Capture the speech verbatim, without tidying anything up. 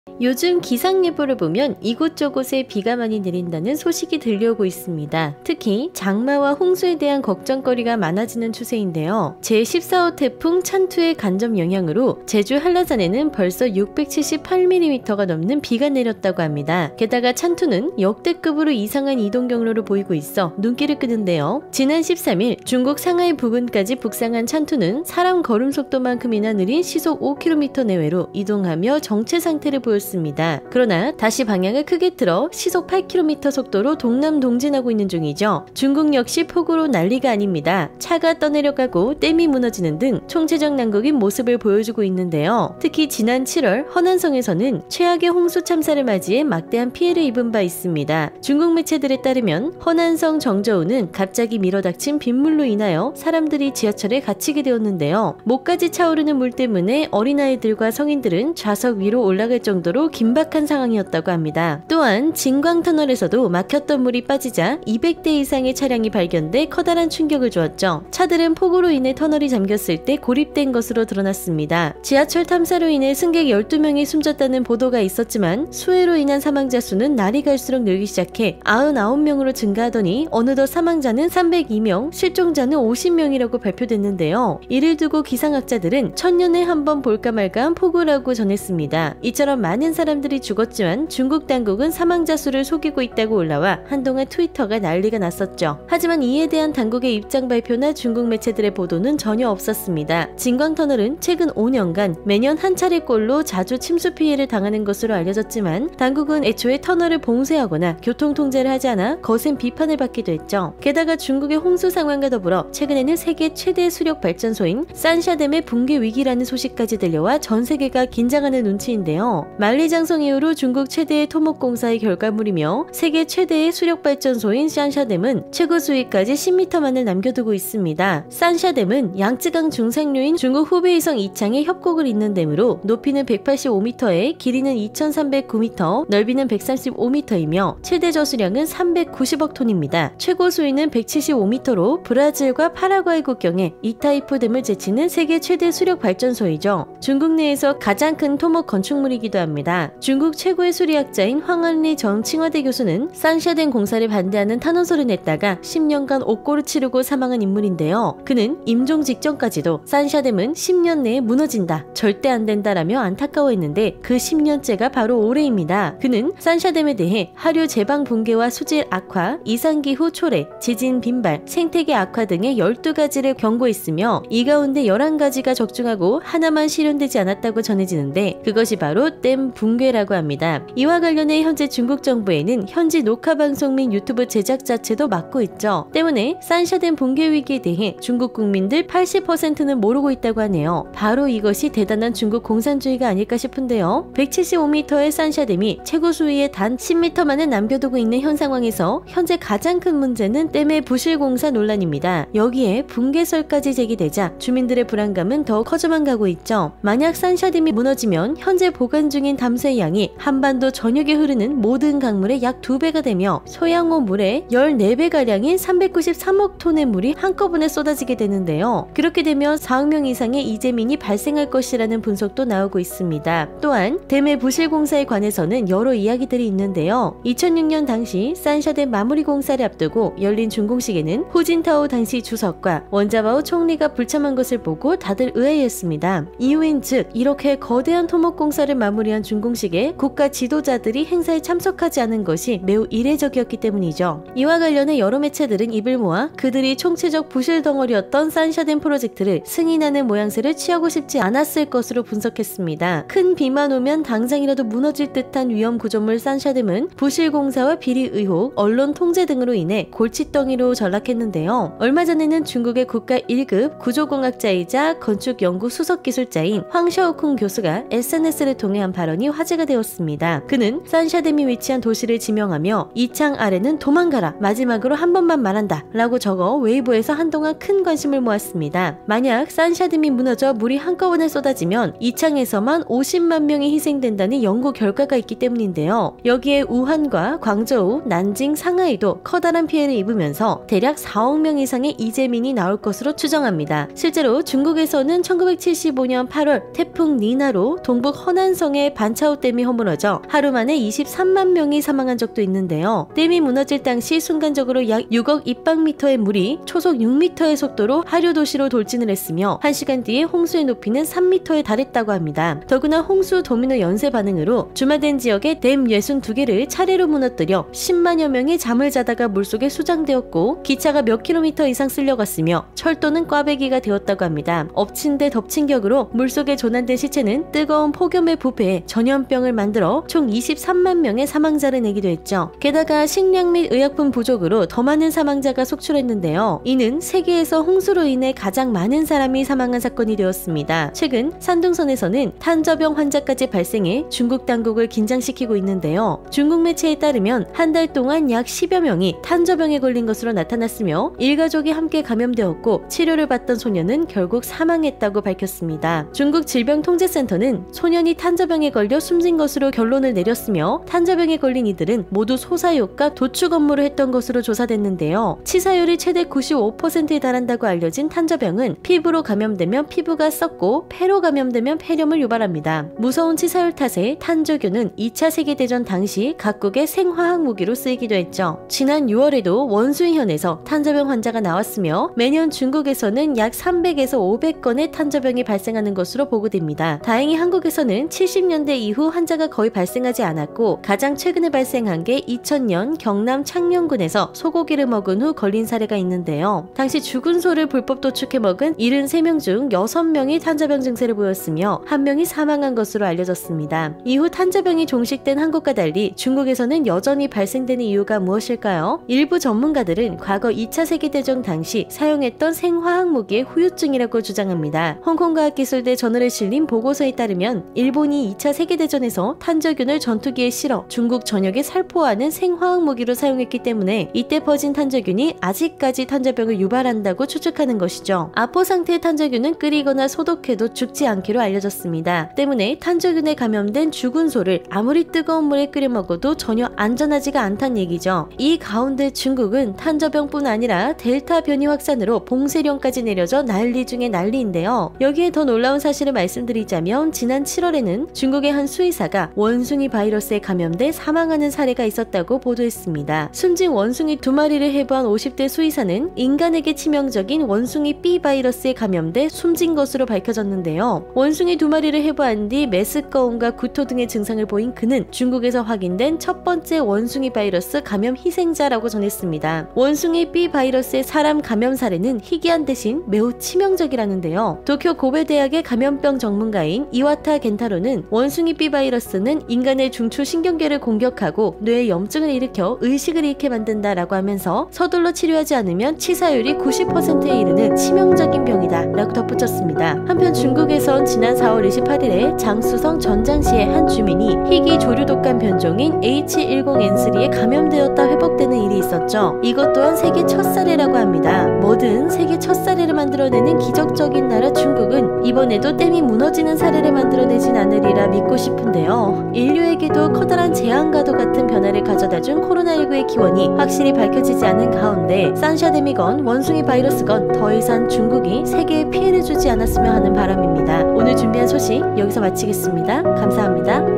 요즘 기상예보를 보면 이곳저곳에 비가 많이 내린다는 소식이 들려오고 있습니다. 특히 장마와 홍수에 대한 걱정거리가 많아지는 추세인데요. 제십사 호 태풍 찬투의 간접 영향으로 제주 한라산에는 벌써 육백칠십팔 밀리미터가 넘는 비가 내렸다고 합니다. 게다가 찬투는 역대급으로 이상한 이동 경로를 보이고 있어 눈길을 끄는데요. 지난 십삼 일 중국 상하이 부근까지 북상한 찬투는 사람 걸음 속도만큼이나 느린 시속 오 킬로미터 내외로 이동하며 정체 상태를 보였습니다. 그러나 다시 방향을 크게 틀어 시속 팔 킬로미터 속도로 동남 동진하고 있는 중이죠. 중국 역시 폭우로 난리가 아닙니다. 차가 떠내려가고 댐이 무너지는 등 총체적 난국인 모습을 보여주고 있는데요. 특히 지난 칠월 허난성에서는 최악의 홍수 참사를 맞이해 막대한 피해를 입은 바 있습니다. 중국 매체들에 따르면 허난성 정저우는 갑자기 밀어닥친 빗물로 인하여 사람들이 지하철에 갇히게 되었는데요. 목까지 차오르는 물 때문에 어린아이들과 성인들은 좌석 위로 올라갈 정도로 긴박한 상황이었다고 합니다. 또한 진광터널에서도 막혔던 물이 빠지자 이백 대 이상의 차량이 발견돼 커다란 충격을 주었죠. 차들은 폭우로 인해 터널이 잠겼을 때 고립된 것으로 드러났습니다. 지하철 탐사로 인해 승객 열두 명이 숨졌다는 보도가 있었지만 수해로 인한 사망자 수는 날이 갈수록 늘기 시작해 구십구 명으로 증가하더니 어느덧 사망자는 삼백이 명, 실종자는 오십 명이라고 발표됐는데요. 이를 두고 기상학자들은 천년에 한 번 볼까 말까한 폭우라고 전했습니다. 이처럼 많은 사람들이 죽었지만 중국 당국은 사망자 수를 속이고 있다고 올라와 한동안 트위터가 난리가 났었죠. 하지만 이에 대한 당국의 입장 발표나 중국 매체들의 보도는 전혀 없었습니다. 진광터널은 최근 오 년간 매년 한 차례꼴로 자주 침수 피해를 당하는 것으로 알려졌지만 당국은 애초에 터널을 봉쇄하거나 교통 통제를 하지 않아 거센 비판을 받기도 했죠. 게다가 중국의 홍수 상황과 더불어 최근에는 세계 최대 수력 발전소인 산샤댐의 붕괴 위기라는 소식까지 들려와 전 세계가 긴장하는 눈치인데요. 만리장성 이후로 중국 최대의 토목공사의 결과물이며 세계 최대의 수력발전소인 산샤댐은 최고 수위까지 십 미터만을 남겨두고 있습니다. 산샤댐은 양쯔강 중상류인 중국 후베이성 이창에 협곡을 잇는 댐으로 높이는 백팔십오 미터에 길이는 이천삼백구 미터, 넓이는 백삼십오 미터이며 최대 저수량은 삼백구십억 톤입니다. 최고 수위는 백칠십오 미터로 브라질과 파라과이 국경에 이타이푸 댐을 제치는 세계 최대 수력발전소이죠. 중국 내에서 가장 큰 토목 건축물이기도 합니다. 중국 최고의 수리학자인 황한리 전 칭화대 교수는 산샤댐 공사를 반대하는 탄원서를 냈다가 십 년간 옥고를 치르고 사망한 인물인데요. 그는 임종 직전까지도 산샤댐은 십 년 내에 무너진다, 절대 안 된다라며 안타까워했는데 그 십 년째가 바로 올해입니다. 그는 산샤댐에 대해 하류 제방 붕괴와 수질 악화, 이상기후 초래, 지진 빈발, 생태계 악화 등의 열두 가지를 경고했으며 이 가운데 열한 가지가 적중하고 하나만 실현되지 않았다고 전해지는데 그것이 바로 댐 붕괴라고 합니다. 이와 관련해 현재 중국 정부에는 현지 녹화방송 및 유튜브 제작 자체도 막고 있죠. 때문에 산샤댐 붕괴 위기에 대해 중국 국민들 팔십 퍼센트는 모르고 있다고 하네요. 바로 이것이 대단한 중국 공산주의가 아닐까 싶은데요. 백칠십오 미터의 산샤댐이 최고 수위에 단 십 미터만을 남겨두고 있는 현 상황에서 현재 가장 큰 문제는 댐의 부실 공사 논란입니다. 여기에 붕괴설까지 제기되자 주민들의 불안감은 더 커져만 가고 있죠. 만약 산샤댐이 무너지면 현재 보관 중인 담수의 양이 한반도 전역에 흐르는 모든 강물의 약 두 배가 되며 소양호 물의 열네 배가량인 삼백구십삼억 톤의 물이 한꺼번에 쏟아지게 되는데요. 그렇게 되면 사억 명 이상의 이재민이 발생할 것이라는 분석도 나오고 있습니다. 또한 댐의 부실 공사에 관해서는 여러 이야기들이 있는데요. 이천육 년 당시 산샤댐 마무리 공사를 앞두고 열린 준공식에는 후진타오 당시 주석과 원자바오 총리가 불참한 것을 보고 다들 의아했습니다. 이유인즉 이렇게 거대한 토목공사를 마무리한 준공식에 국가 지도자들이 행사에 참석하지 않은 것이 매우 이례적이었기 때문이죠. 이와 관련해 여러 매체들은 입을 모아 그들이 총체적 부실 덩어리였던 산샤댐 프로젝트를 승인하는 모양새를 취하고 싶지 않았을 것으로 분석했습니다. 큰 비만 오면 당장이라도 무너질 듯한 위험 구조물 산샤댐은 부실 공사와 비리 의혹, 언론 통제 등으로 인해 골칫덩이로 전락했는데요. 얼마 전에는 중국의 국가 일 급 구조공학자이자 건축연구 수석기술자인 황샤오쿵 교수가 에스엔에스를 통해 한 발언이 화제가 되었습니다. 그는 산샤댐이 위치한 도시를 지명하며 이창 아래는 도망가라, 마지막으로 한 번만 말한다 라고 적어 웨이보에서 한동안 큰 관심을 모았습니다. 만약 산샤댐이 무너져 물이 한꺼번에 쏟아지면 이창에서만 오십만 명이 희생된다는 연구 결과가 있기 때문인데요. 여기에 우한과 광저우, 난징, 상하이도 커다란 피해를 입으면서 대략 사억 명 이상의 이재민이 나올 것으로 추정합니다. 실제로 중국에서는 천구백칠십오 년 팔월 태풍 니나로 동북 허난성에 태국의 반차오 댐이 허물어져 하루 만에 이십삼만 명이 사망한 적도 있는데요. 댐이 무너질 당시 순간적으로 약 육억 입방미터의 물이 초속 육 미터의 속도로 하류 도시로 돌진을 했으며 한 시간 뒤에 홍수의 높이는 삼 미터에 달했다고 합니다. 더구나 홍수 도미노 연쇄 반응으로 주마덴 지역의 댐 육십이 개를 차례로 무너뜨려 십만여 명이 잠을 자다가 물속에 수장되었고 기차가 몇 킬로미터 이상 쓸려갔으며 철도는 꽈배기가 되었다고 합니다. 엎친 데 덮친 격으로 물속에 조난된 시체는 뜨거운 폭염에 부패해 전염병을 만들어 총 이십삼만 명의 사망자를 내기도 했죠. 게다가 식량 및 의약품 부족으로 더 많은 사망자가 속출했는데요. 이는 세계에서 홍수로 인해 가장 많은 사람이 사망한 사건이 되었습니다. 최근 산둥성에서는 탄저병 환자까지 발생해 중국 당국을 긴장시키고 있는데요. 중국 매체에 따르면 한 달 동안 약 십여 명이 탄저병에 걸린 것으로 나타났으며 일가족이 함께 감염되었고 치료를 받던 소년은 결국 사망했다고 밝혔습니다. 중국 질병통제센터는 소년이 탄저병에 걸려 숨진 것으로 결론을 내렸으며 탄저병에 걸린 이들은 모두 소사욕과 도축 업무를 했던 것으로 조사됐는데요. 치사율이 최대 구십오 퍼센트에 달한다고 알려진 탄저병은 피부로 감염되면 피부가 썩고 폐로 감염되면 폐렴을 유발합니다. 무서운 치사율 탓에 탄저균은 이 차 세계대전 당시 각국의 생화학 무기로 쓰이기도 했죠. 지난 유월에도 원수이현에서 탄저병 환자가 나왔으며 매년 중국에서는 약 삼백에서 오백 건의 탄저병이 발생하는 것으로 보고됩니다. 다행히 한국에서는 칠십 년대 이후 환자가 거의 발생하지 않았고 가장 최근에 발생한 게 이천 년 경남 창녕군에서 소고기를 먹은 후 걸린 사례가 있는데요. 당시 죽은 소를 불법 도축해 먹은 칠십삼 명 중 여섯 명이 탄저병 증세를 보였으며 한 명이 사망한 것으로 알려졌습니다. 이후 탄저병이 종식된 한국과 달리 중국에서는 여전히 발생되는 이유가 무엇일까요? 일부 전문가들은 과거 이 차 세계대전 당시 사용했던 생화학 무기의 후유증이라고 주장합니다. 홍콩과학기술대 저널에 실린 보고서에 따르면 일본이 이 차 세계대전에서 탄저균을 전투기에 실어 중국 전역에 살포하는 생화학 무기로 사용했기 때문에 이때 퍼진 탄저균이 아직까지 탄저병을 유발한다고 추측하는 것이죠. 아포 상태의 탄저균은 끓이거나 소독해도 죽지 않기로 알려졌습니다. 때문에 탄저균에 감염된 죽은 소를 아무리 뜨거운 물에 끓여 먹어도 전혀 안전하지가 않다는 얘기죠. 이 가운데 중국은 탄저병뿐 아니라 델타 변이 확산으로 봉쇄령까지 내려져 난리 중에 난리인데요. 여기에 더 놀라운 사실을 말씀드리자면 지난 칠월에는 중국의 한 수의사가 원숭이 바이러스에 감염돼 사망하는 사례가 있었다고 보도했습니다. 숨진 원숭이 두 마리를 해부한 오십 대 수의사는 인간에게 치명적인 원숭이 B 바이러스에 감염돼 숨진 것으로 밝혀졌는데요. 원숭이 두 마리를 해부한 뒤 메스꺼움과 구토 등의 증상을 보인 그는 중국에서 확인된 첫 번째 원숭이 바이러스 감염 희생자라고 전했습니다. 원숭이 B 바이러스의 사람 감염 사례는 희귀한 대신 매우 치명적이라는데요. 도쿄 고베대학의 감염병 전문가인 이와타 겐타로는 원숭이 B 바이러스는 인간의 중추 신경계를 공격하고 뇌에 염증을 일으켜 의식을 잃게 만든다라고 하면서 서둘러 치료하지 않으면 치사율이 구십 퍼센트에 이르는 치명적인 병이다 라고 덧붙였습니다. 한편 중국에선 지난 사월 이십팔일에 장수성 전장시의 한 주민이 희귀 조류독감 변종인 에이치 십일 엔 쓰리에 감염되었다 회복되는 일이 있었죠. 이것 또한 세계 첫 사례라고 합니다. 뭐든 세계 첫 사례를 만들어내는 기적적인 나라 중국은 이번에도 댐이 무너지는 사례를 만들어내진 않으리라 믿고 싶은데요. 인류에게도 커다란 재앙과도 같은 변화를 가져다준 코로나십구의 기원이 확실히 밝혀지지 않은 가운데 산샤댐이건 원숭이 바이러스건 더 이상 중국이 세계에 피해를 주지 않았으면 하는 바람입니다. 오늘 준비한 소식 여기서 마치겠습니다. 감사합니다.